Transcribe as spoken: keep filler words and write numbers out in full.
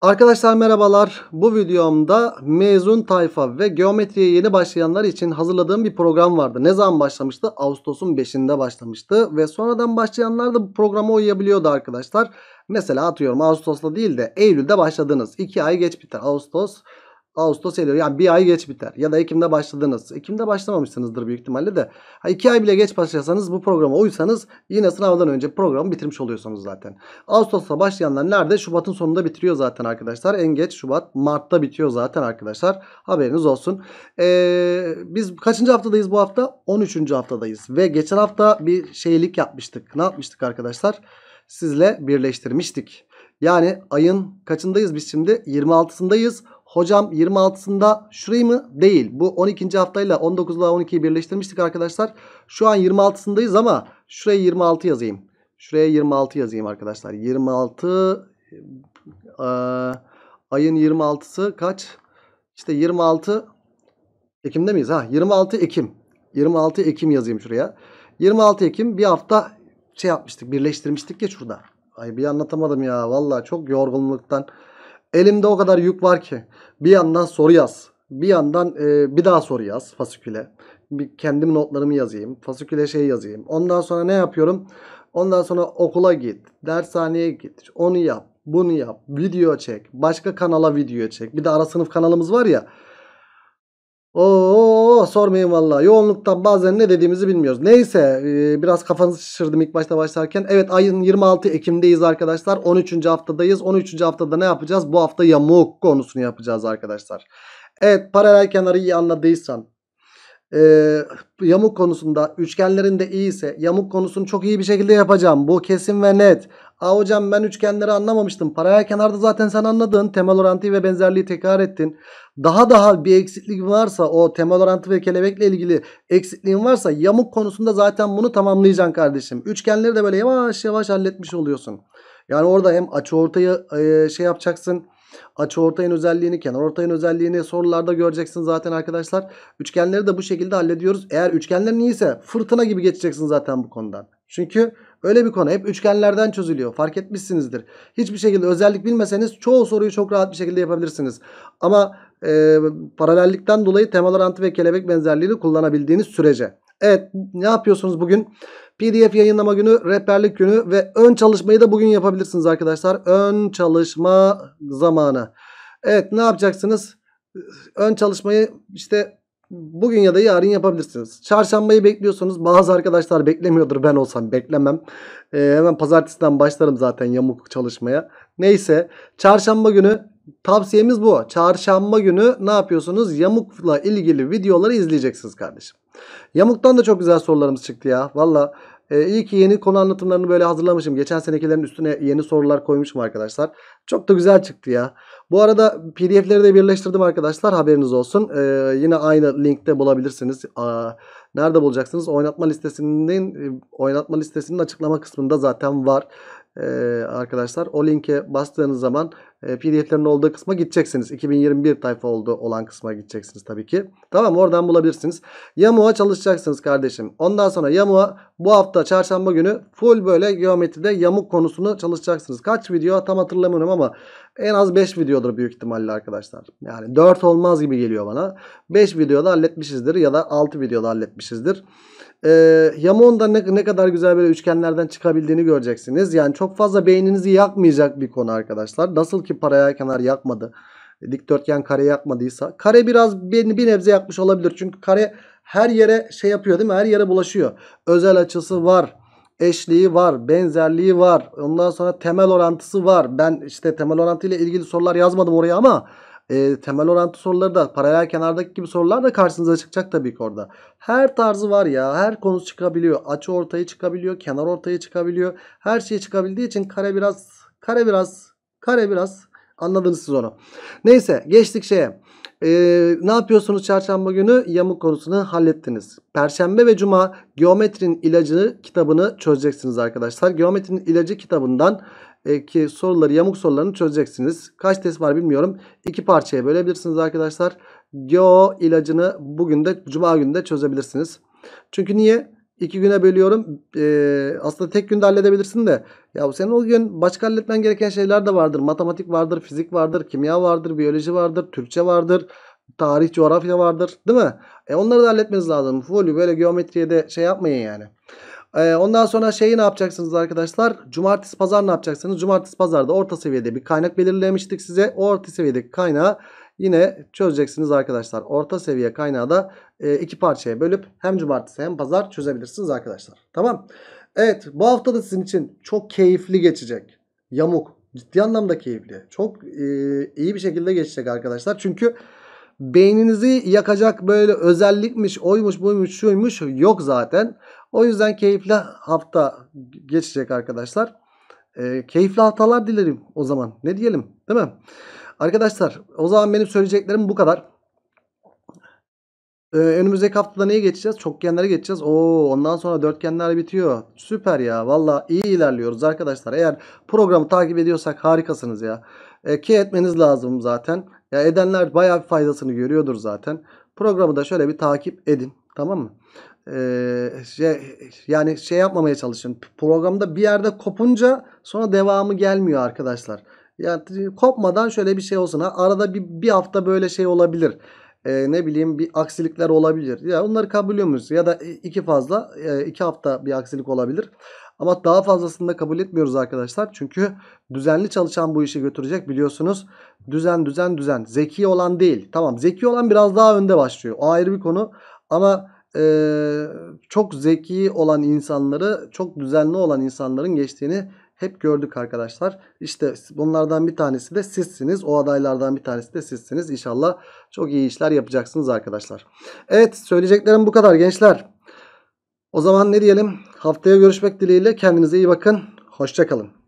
Arkadaşlar merhabalar. Bu videomda mezun tayfa ve geometriye yeni başlayanlar için hazırladığım bir program vardı. Ne zaman başlamıştı? Ağustos'un beşinde başlamıştı ve sonradan başlayanlar da bu programa uyabiliyordu arkadaşlar. Mesela atıyorum Ağustos'ta değil de Eylül'de başladınız. iki ay geç biter. Ağustos, Ağustos, Eylül, yani bir ay geç biter. Ya da Ekim'de başladınız. Ekim'de başlamamışsınızdır büyük ihtimalle de. Ha, iki ay bile geç başlasanız, bu programa uysanız yine sınavdan önce programı bitirmiş oluyorsunuz zaten. Ağustos'ta başlayanlar nerede? Şubat'ın sonunda bitiriyor zaten arkadaşlar. En geç Şubat, Mart'ta bitiyor zaten arkadaşlar. Haberiniz olsun. Ee, biz kaçıncı haftadayız bu hafta? on üçüncü haftadayız. Ve geçen hafta bir şeylik yapmıştık. Ne yapmıştık arkadaşlar? Sizle birleştirmiştik. Yani ayın kaçındayız biz şimdi? yirmi altısındayız. Hocam yirmi altısında şurayı mı? Değil. Bu on ikinci haftayla on dokuzla on ikiyi birleştirmiştik arkadaşlar. Şu an yirmi altısındayız ama şuraya yirmi altı yazayım. Şuraya yirmi altı yazayım arkadaşlar. yirmi altı e, ayın yirmi altısı kaç? İşte yirmi altı Ekim'de miyiz? Ha, yirmi altı Ekim. yirmi altı Ekim yazayım şuraya. yirmi altı Ekim bir hafta şey yapmıştık, birleştirmiştik ya şurada. Ay bir anlatamadım ya. Vallahi çok yorgunluktan. Elimde o kadar yük var ki. Bir yandan soru yaz. Bir yandan e, bir daha soru yaz fasiküle. Bir kendim notlarımı yazayım. Fasiküle şey yazayım. Ondan sonra ne yapıyorum? Ondan sonra okula git. Dershaneye git. Onu yap. Bunu yap. Video çek. Başka kanala video çek. Bir de ara sınıf kanalımız var ya. Oo, sormayın vallahi. Yoğunluktan bazen ne dediğimizi bilmiyoruz. Neyse e, biraz kafanızı şişirdim ilk başta başlarken. Evet, ayın yirmi altı Ekim'deyiz arkadaşlar. on üçüncü haftadayız. on üçüncü haftada ne yapacağız? Bu hafta yamuk konusunu yapacağız arkadaşlar. Evet, paralel kenarı iyi anladıysan, e, yamuk konusunda üçgenlerin de iyiyse yamuk konusunu çok iyi bir şekilde yapacağım. Bu kesin ve net. Aa hocam, ben üçgenleri anlamamıştım. Paralel kenarda zaten sen anladın. Temel orantıyı ve benzerliği tekrar ettin. Daha daha bir eksiklik varsa, o temel orantı ve kelebekle ilgili eksikliğin varsa yamuk konusunda zaten bunu tamamlayacaksın kardeşim. Üçgenleri de böyle yavaş yavaş halletmiş oluyorsun. Yani orada hem açıortayı e, şey yapacaksın. Açıortayın özelliğini, kenarortayın özelliğini sorularda göreceksin zaten arkadaşlar. Üçgenleri de bu şekilde hallediyoruz. Eğer üçgenlerin iyiyse fırtına gibi geçeceksin zaten bu konudan. Çünkü öyle bir konu hep üçgenlerden çözülüyor. Fark etmişsinizdir. Hiçbir şekilde özellik bilmeseniz çoğu soruyu çok rahat bir şekilde yapabilirsiniz. Ama e, paralellikten dolayı temel orantı ve kelebek benzerliğini kullanabildiğiniz sürece. Evet, ne yapıyorsunuz bugün? P D F yayınlama günü, rehberlik günü ve ön çalışmayı da bugün yapabilirsiniz arkadaşlar. Ön çalışma zamanı. Evet, ne yapacaksınız? Ön çalışmayı işte bugün ya da yarın yapabilirsiniz. Çarşambayı bekliyorsunuz. Bazı arkadaşlar beklemiyordur. Ben olsam beklemem. Ee, hemen pazartesiden başlarım zaten yamuk çalışmaya. Neyse, çarşamba günü tavsiyemiz bu. Çarşamba günü ne yapıyorsunuz? Yamukla ilgili videoları izleyeceksiniz kardeşim. Yamuktan da çok güzel sorularımız çıktı ya. Valla e, iyi ki yeni konu anlatımlarını böyle hazırlamışım. Geçen senekilerin üstüne yeni sorular koymuşum arkadaşlar. Çok da güzel çıktı ya. Bu arada P D F'leri de birleştirdim arkadaşlar. Haberiniz olsun. Ee, yine aynı linkte bulabilirsiniz. Aa, nerede bulacaksınız? Oynatma listesinin oynatma listesinin açıklama kısmında zaten var. Ee, arkadaşlar o linke bastığınız zaman e, P D F'lerin olduğu kısma gideceksiniz. iki bin yirmi bir tayfa olduğu olan kısma gideceksiniz tabii ki. Tamam, oradan bulabilirsiniz. Yamuğa çalışacaksınız kardeşim. Ondan sonra yamuğa bu hafta çarşamba günü full böyle geometride yamuk konusunu çalışacaksınız. Kaç video tam hatırlamıyorum ama en az beş videodur büyük ihtimalle arkadaşlar. Yani dört olmaz gibi geliyor bana. beş videoda halletmişizdir ya da altı videoda halletmişizdir. Ee, yamuğun da ne, ne kadar güzel böyle üçgenlerden çıkabildiğini göreceksiniz. Yani çok fazla beyninizi yakmayacak bir konu arkadaşlar. Nasıl ki paralel kenar yakmadı, dikdörtgen kare yakmadıysa, kare biraz bir, bir nebze yakmış olabilir. Çünkü kare her yere şey yapıyor değil mi? Her yere bulaşıyor. Özel açısı var. Eşliği var, benzerliği var. Ondan sonra temel orantısı var. Ben işte temel orantı ile ilgili sorular yazmadım oraya ama e, temel orantı soruları da paralel kenardaki gibi sorular da karşınıza çıkacak tabii ki orada. Her tarzı var ya, her konusu çıkabiliyor. Açı ortayı çıkabiliyor, kenar ortayı çıkabiliyor. Her şey çıkabildiği için kare biraz, kare biraz, kare biraz anladınız siz onu. Neyse, geçtik şeye. Ee, ne yapıyorsunuz çarşamba günü? Yamuk konusunu hallettiniz. Perşembe ve cuma geometrinin ilacını kitabını çözeceksiniz arkadaşlar. Geometrinin ilacı kitabından e, ki soruları, yamuk sorularını çözeceksiniz. Kaç test var bilmiyorum. İki parçaya bölebilirsiniz arkadaşlar. Geo ilacını bugün de cuma günü de çözebilirsiniz. Çünkü niye? iki güne bölüyorum. Ee, aslında tek günde halledebilirsin de. Ya senin o gün başka halletmen gereken şeyler de vardır. Matematik vardır, fizik vardır, kimya vardır, biyoloji vardır, Türkçe vardır, tarih, coğrafya vardır, değil mi? E onları da halletmeniz lazım. Full böyle geometriye de şey yapmayın yani. Ee, ondan sonra şeyi ne yapacaksınız arkadaşlar? Cumartesi pazar ne yapacaksınız? Cumartesi pazarda orta seviyede bir kaynak belirlemiştik size. O orta seviyedeki kaynağı yine çözeceksiniz arkadaşlar. Orta seviye kaynağı da e, iki parçaya bölüp hem cumartesi hem pazar çözebilirsiniz arkadaşlar. Tamam. Evet, bu hafta da sizin için çok keyifli geçecek. Yamuk. Ciddi anlamda keyifli. Çok e, iyi bir şekilde geçecek arkadaşlar. Çünkü beyninizi yakacak böyle özellikmiş, oymuş, buymuş, şuymuş yok zaten. O yüzden keyifli hafta geçecek arkadaşlar. E, keyifli haftalar dilerim o zaman. Ne diyelim, değil mi? Arkadaşlar o zaman benim söyleyeceklerim bu kadar. Ee, önümüzdeki haftada neye geçeceğiz? Çokgenlere geçeceğiz. Oo, ondan sonra dörtgenler bitiyor. Süper ya. Valla iyi ilerliyoruz arkadaşlar. Eğer programı takip ediyorsak harikasınız ya. E, ki etmeniz lazım zaten. Ya edenler bayağı bir faydasını görüyordur zaten. Programı da şöyle bir takip edin. Tamam mı? Ee, şey, yani şey yapmamaya çalışın. Programda bir yerde kopunca sonra devamı gelmiyor arkadaşlar. Yani kopmadan şöyle bir şey olsun. Ha, arada bir, bir hafta böyle şey olabilir. Ee, ne bileyim bir aksilikler olabilir. Ya onları kabul ediyor muyuz? Ya da iki fazla e, iki hafta bir aksilik olabilir. Ama daha fazlasını da kabul etmiyoruz arkadaşlar. Çünkü düzenli çalışan bu işi götürecek biliyorsunuz. Düzen düzen düzen. Zeki olan değil. Tamam, zeki olan biraz daha önde başlıyor. O ayrı bir konu. Ama e, çok zeki olan insanları, çok düzenli olan insanların geçtiğini hep gördük arkadaşlar. İşte bunlardan bir tanesi de sizsiniz. O adaylardan bir tanesi de sizsiniz. İnşallah çok iyi işler yapacaksınız arkadaşlar. Evet, söyleyeceklerim bu kadar gençler. O zaman ne diyelim? Haftaya görüşmek dileğiyle. Kendinize iyi bakın. Hoşça kalın.